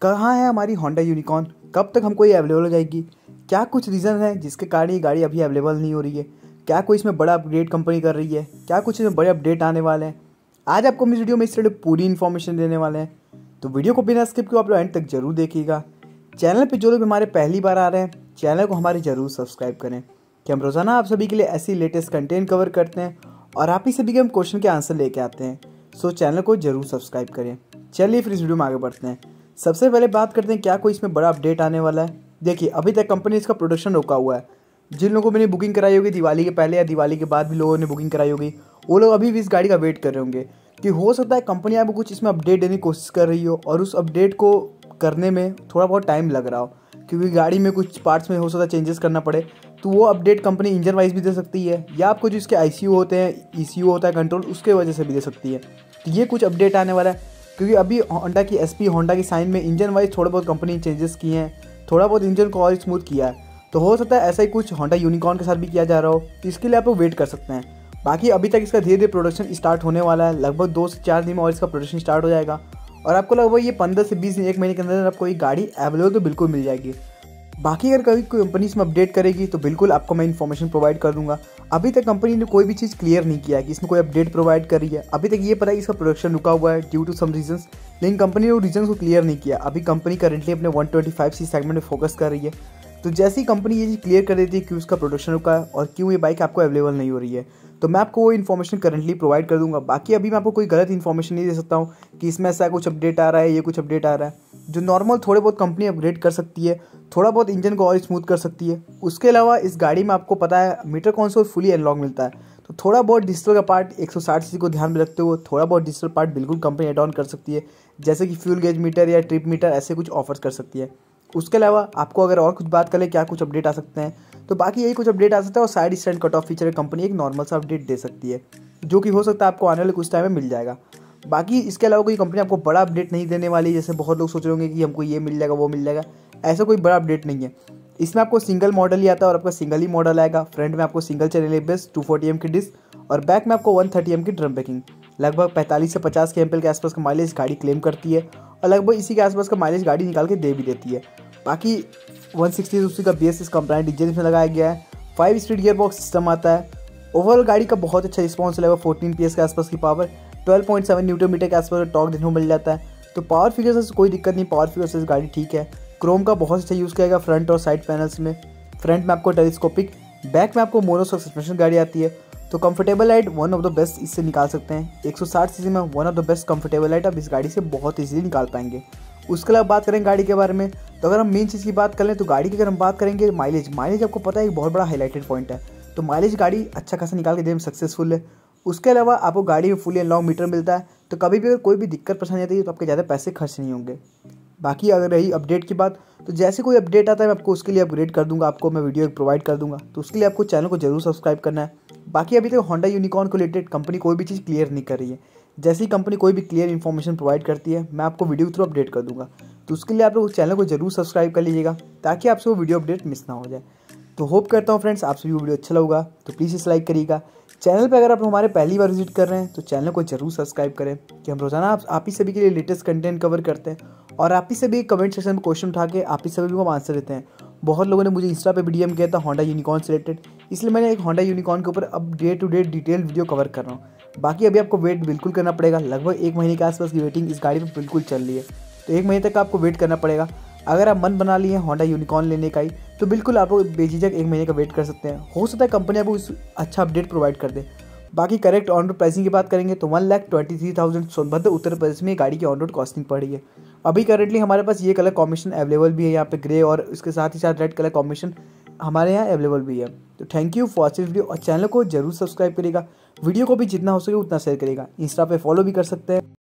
कहाँ है हमारी होंडा यूनिकॉर्न, कब तक हमको ये अवेलेबल हो जाएगी। क्या कुछ रीज़न है जिसके कारण ये गाड़ी अभी अवेलेबल नहीं हो रही है। क्या कोई इसमें बड़ा अपग्रेड कंपनी कर रही है, क्या कुछ इसमें बड़े अपडेट आने वाले हैं। आज आपको इस वीडियो में इस रिलेटेड पूरी इन्फॉर्मेशन देने वाले हैं, तो वीडियो को बिना स्किप किए आप लोग एंड तक जरूर देखिएगा। चैनल पर जो लोग हमारे पहली बार आ रहे हैं, चैनल को हमारे ज़रूर सब्सक्राइब करें कि हम रोज़ाना आप सभी के लिए ऐसी लेटेस्ट कंटेंट कवर करते हैं और आप ही सभी के हम क्वेश्चन के आंसर लेके आते हैं। सो चैनल को जरूर सब्सक्राइब करें। चलिए फिर इस वीडियो में आगे बढ़ते हैं। सबसे पहले बात करते हैं क्या कोई इसमें बड़ा अपडेट आने वाला है। देखिए, अभी तक कंपनी इसका प्रोडक्शन रोका हुआ है। जिन लोगों ने बुकिंग कराई होगी दिवाली के पहले या दिवाली के बाद भी लोगों ने बुकिंग कराई होगी, वो लोग अभी भी इस गाड़ी का वेट कर रहे होंगे कि हो सकता है कंपनी आपको कुछ इसमें अपडेट देने की कोशिश कर रही हो और उस अपडेट को करने में थोड़ा बहुत टाइम लग रहा हो, क्योंकि गाड़ी में कुछ पार्ट्स में हो सकता है चेंजेस करना पड़े। तो वो अपडेट कंपनी इंजन वाइज भी दे सकती है या आपको जो इसके ICU होते हैं, ECU होता है कंट्रोल, उसके वजह से भी दे सकती है। तो ये कुछ अपडेट आने वाला है, क्योंकि अभी होंडा की SP होंडा की साइन में इंजन वाइज थोड़ा बहुत कंपनी चेंजेस किए हैं, थोड़ा बहुत इंजन को और स्मूथ किया है। तो हो सकता है ऐसा ही कुछ होंडा यूनिकॉर्न के साथ भी किया जा रहा हो, तो इसके लिए आप लोग वेट कर सकते हैं। बाकी अभी तक इसका धीरे धीरे प्रोडक्शन स्टार्ट होने वाला है, लगभग 2 से 4 दिन में और इसका प्रोडक्शन स्टार्ट हो जाएगा और आपको लगभग ये 15 से 20 दिन, 1 महीने के अंदर आपको ये गाड़ी अवेलेबल तो बिल्कुल मिल जाएगी। बाकी अगर कभी कोई कंपनी इसमें अपडेट करेगी तो बिल्कुल आपको मैं इन्फॉर्मेशन प्रोवाइड कर दूंगा। अभी तक कंपनी ने कोई भी चीज़ क्लियर नहीं किया है कि इसमें कोई अपडेट प्रोवाइड कर रही है। अभी तक ये पता है कि इसका प्रोडक्शन रुका हुआ है ड्यू टू सम रीजंस, लेकिन कंपनी ने वो रीजंस को क्लियर नहीं किया। अभी कंपनी करेंटली अपने 125cc सेगमेंट में फोकस कर रही है। तो जैसे ही कंपनी ये चीज़ क्लियर कर देती है कि उसका प्रोडक्शन रुका है और क्यों ये बाइक आपको अवेलेबल नहीं हो रही है, तो मैं आपको वो इन्फॉर्मेशन करंटली प्रोवाइड कर दूंगा। बाकी अभी मैं आपको कोई गलत इन्फॉर्मेशन नहीं दे सकता हूँ कि इसमें ऐसा कुछ अपडेट आ रहा है, ये कुछ अपडेट आ रहा है। जो नॉर्मल थोड़े बहुत कंपनी अपग्रेड कर सकती है, थोड़ा बहुत इंजन को और स्मूथ कर सकती है। उसके अलावा इस गाड़ी में आपको पता है मीटर कंसोल फुली अनलॉक मिलता है, तो थोड़ा बहुत डिजिटल का पार्ट 160cc को ध्यान में रखते हुए थोड़ा बहुत डिजिटल पार्ट बिल्कुल कंपनी एड ऑन कर सकती है, जैसे कि फ्यूल गेज मीटर या ट्रिप मीटर, ऐसे कुछ ऑफर्स कर सकती है। उसके अलावा आपको अगर और कुछ बात करें क्या कुछ अपडेट आ सकते हैं, तो बाकी यही कुछ अपडेट आ सकता है और side stand cut off feature company एक नॉर्मल सा अपडेट दे सकती है, जो कि हो सकता है आपको आने वाले कुछ टाइम में मिल जाएगा। बाकी इसके अलावा कोई कंपनी आपको बड़ा अपडेट नहीं देने वाली, जैसे बहुत लोग सोच रहे होंगे कि हमको ये मिल जाएगा वो मिल जाएगा। ऐसा कोई बड़ा अपडेट नहीं है। इसमें आपको सिंगल मॉडल ही आता है और आपका सिंगल ही मॉडल आएगा। फ्रंट में आपको सिंगल चैनल ABS 240 की डिस्क और बैक में आपको 130 की ड्रम ब्रेकिंग। लगभग 45 से 50 के के आसपास का माइलेज गाड़ी क्लेम करती है और लगभग इसी के आसपास का माइलेज गाड़ी निकाल के दे भी देती है। बाकी 160 का BS कंप्लाइंट इंजन इसमें लगाया गया है। 5 स्पीड गियर बॉक्स सिस्टम आता है। ओवरऑल गाड़ी का बहुत अच्छा रिस्पॉन्स, लगभग 14 PS के आसपास की पावर, 12.7 न्यूटन मीटर के आसपास टॉर्क देखने को मिल जाता है। तो पावर फिगर से कोई दिक्कत नहीं, पावर फिगर से गाड़ी ठीक है। क्रोम का बहुत अच्छा यूज़ किया गया फ्रंट और साइड पैनल्स में। फ्रंट में आपको टेलीस्कोपिक, बैक में आपको मोनोशॉक सस्पेंशन गाड़ी आती है। तो comfortable ride one of the best इससे निकाल सकते हैं। 160cc में one of the best comfortable ride आप इस गाड़ी से बहुत ईजिली निकाल पाएंगे। उसके अलावा बात करें गाड़ी के बारे में, तो अगर हम मेन चीज़ की बात करें तो गाड़ी की अगर हम बात करेंगे माइलेज आपको पता है एक बहुत बड़ा हाईलाइटेड पॉइंट है। तो माइलेज गाड़ी अच्छा खासा निकाल के देने में सक्सेसफुल है। उसके अलावा आपको गाड़ी में फुली अनलॉक मीटर मिलता है, तो कभी भी अगर कोई भी दिक्कत परेशानी आती है तो आपके ज़्यादा पैसे खर्च नहीं होंगे। बाकी अगर रही अपडेट की बात, तो जैसे कोई अपडेट आता है मैं आपको उसके लिए अपग्रेड कर दूंगा, आपको मैं वीडियो प्रोवाइड कर दूंगा। तो उसके लिए आपको चैनल को जरूर सब्सक्राइब करना है। बाकी अभी तक होंडा यूनिकॉर्न को रिलेटेड कंपनी कोई भी चीज़ क्लियर नहीं कर रही है। जैसे ही कंपनी कोई भी क्लियर इन्फॉर्मेशन प्रोवाइड करती है मैं आपको वीडियो के थ्रू अपडेट कर दूंगा। तो उसके लिए आप लोग चैनल को जरूर सब्सक्राइब कर लीजिएगा ताकि आपसे वो वीडियो अपडेट मिस ना हो जाए। तो होप करता हूँ फ्रेंड्स आप सभी वीडियो अच्छा लगेगा, तो प्लीज़ इसे लाइक करिएगा। चैनल पे अगर आप हमारे पहली बार विजिट कर रहे हैं तो चैनल को जरूर सब्सक्राइब करें कि हम रोजाना आप ही सभी के लिए लेटेस्ट कंटेंट कवर करते हैं और आप ही सभी कमेंट सेक्शन में क्वेश्चन उठा के आप ही सभी को आंसर देते हैं। बहुत लोगों ने मुझे इंस्टा पे DM किया था होंडा यूनिकॉर्न से रिलेटेड, इसलिए मैंने एक होंडा यूनिकॉर्न के ऊपर अब day to day detail video cover कर रहा हूँ। बाकी अभी आपको वेट बिल्कुल करना पड़ेगा, लगभग 1 महीने के आसपास की वेटिंग इस गाड़ी पर बिल्कुल चल रही है। तो 1 महीने तक आपको वेट करना पड़ेगा। अगर आप मन बना लिए होंडा यूनिकॉर्न लेने का ही, तो बिल्कुल आप लोग बेझिझक 1 महीने का वेट कर सकते हैं। हो सकता है कंपनी आपको अच्छा अपडेट प्रोवाइड कर दे। बाकी करेक्ट ऑन रोड प्राइसिंग की बात करेंगे तो 1,23,000 सोनभद्र उत्तर प्रदेश में गाड़ी की ऑन रोड कॉस्टिंग पड़ रही है। अभी करेंटली हमारे पास ये कलर कॉम्बिनेशन अवेलेबल भी है यहाँ पे, ग्रे और इसके साथ ही साथ रेड कलर कॉम्बिनेशन हमारे यहाँ अवेलेबल भी है। तो thank you for watching video और चैनल को जरूर सब्सक्राइब करिएगा। वीडियो को भी जितना हो सके उतना शेयर करिएगा। इंस्टा पे फॉलो भी कर सकते हैं।